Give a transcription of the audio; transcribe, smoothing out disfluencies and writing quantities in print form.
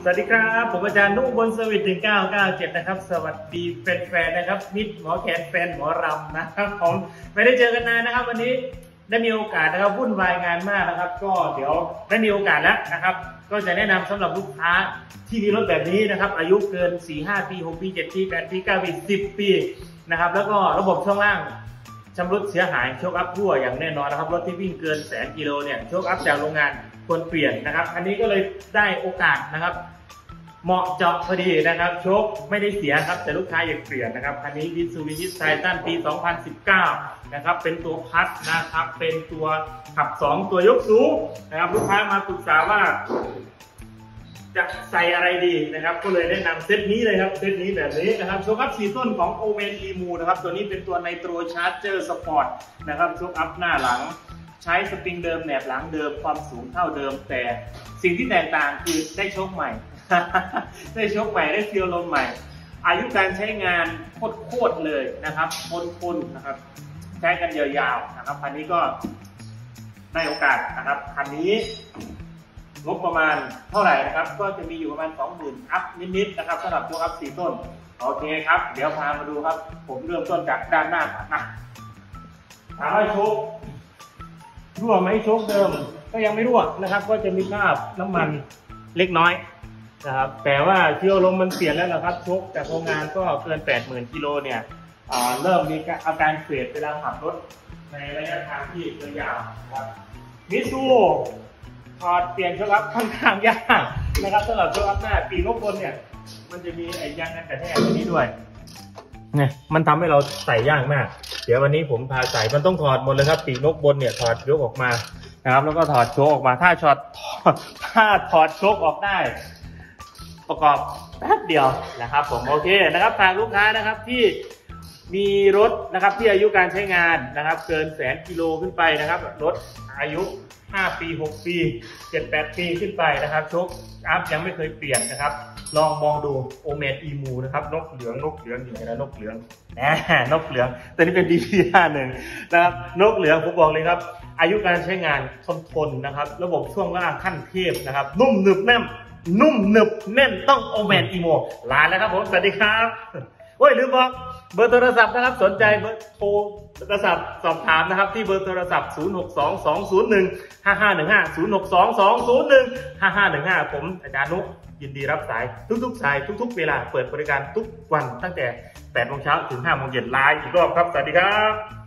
วัสดีครับผมอาจารย์นุบลสวิท1997นะครับสวัสดีแฟนๆนะครับมิตรหมอแขนแฟนหมอรำนะครับผมไม่ได้เจอกันนานนะครับวันนี้ได้มีโอกาสนะครับวุ่นวายงานมากนะครับก็เดี๋ยวได้มีโอกาสแล้วนะครับก็จะแนะนำสำหรับลูกค้าที่มีรถแบบนี้นะครับอายุเกิน 4-5 ปี 6 ปี 7 ปี 8 ปี 9 ปี 10 ปีนะครับแล้วก็ระบบช่วงล่างชำรุดเสียหายโชคอัพรั่วอย่างแน่นอนนะครับรถที่วิ่งเกิน100,000 กิโลเนี่ยโชคอัพจากโรงงานควรเปลี่ยนนะครับอันนี้ก็เลยได้โอกาสนะครับเหมาะเจาะพอดีนะครับโชคไม่ได้เสียครับแต่ลูกค้าอยากเปลี่ยนนะครับคันนี้มิตซูบิชิไททันปี 2019 นะครับเป็นตัวพัดนะครับเป็นตัวขับ 2 ตัวยกสูงนะครับลูกค้ามาปรึกษาว่าจะใส่อะไรดีนะครับก็เลยแนะนำเซตนี้เลยครับเซตนี้แบบนี้นะครับโชคอัพ4 ต้นของโอเวนอีมูนะครับตัวนี้เป็นตัวไนโตรชาร์จเจอร์สปอร์ตนะครับโชคอัพหน้าหลังใช้สปริงเดิมแหนบหลังเดิมความสูงเท่าเดิมแต่สิ่งที่แตกต่างคือได้โชคใหม่ ได้โชคใหม่ได้เฟียลลมใหม่อายุการใช้งานโคตรเลยนะครับคนนะครับใช้กันยาวๆนะครับคันนี้ก็ได้โอกาสนะครับคันนี้งบประมาณเท่าไหร่นะครับก็จะมีอยู่ประมาณ 20,000 อัพนิดๆนะครับสำหรับโชคอัพ4 ต้นโอเคครับเดี๋ยวพามาดูครับผมเริ่มต้นจากด้านหน้าก่อนนะถามว่าโชครั่วไหมโชคเดิมก็ยังไม่รั่วนะครับก็จะมีคราบน้ำมันเล็กน้อยนะครับแต่ว่าเชื้อลมมันเปลี่ยนแล้วนะครับโชคจากโรงงานก็เกิน 80,000 กิโลเนี่ยเริ่มมีอาการเฟดเวลาขับรถในระยะทางที่ยาวนะครับมิซูถอดเปลี่ยนโชคอัพค่อนข้างยากนะครับสำหรับโชคอัพหน้าปีกนกบนเนี่ยมันจะมีไอ้ยางกันกระแทกตัวนี้ด้วยเนี่ยมันทำให้เราใส่ยากมากเดี๋ยววันนี้ผมพาใส่มันต้องถอดหมดเลยครับปีกนกบนเนี่ยถอดยกออกมานะครับแล้วก็ถอดโชคออกมาถ้าถอดโชคออกได้ประกอบแป๊บเดียวนะครับผมโอเคนะครับทางลูกค้านะครับที่มีรถนะครับที่อายุการใช้งานนะครับเกิน100,000 กิโลขึ้นไปนะครับรถอายุ5 ปี 6 ปี 7-8 ปีขึ้นไปนะครับโชคอัพยังไม่เคยเปลี่ยนนะครับลองมองดูโอเมนอีมูนะครับนกเหลืองอยู่ไหนนะนกเหลืองนกเหลืองตัวนี้เป็น DP51 นะครับนกเหลืองผมบอกเลยครับอายุการใช้งานทนนะครับระบบช่วงล่างขั้นเทพนะครับนุ่มหนึบแน่นต้องโอเมนอีมูลาแล้วครับผมสวัสดีครับโอ้ยลืมบอกเบอร์โทรศัพท์นะครับสนใจเบอร์โทรศัพท์สอบถามนะครับที่เบอร์โทรศัพท์ 0622015515 ผมอาจารย์นุยินดีรับสายทุกสายทุกเวลาเปิดบริการทุกวันตั้งแต่ 8 โมงเช้าถึง 5 โมงเย็นไลน์อีกรอบครับสวัสดีครับ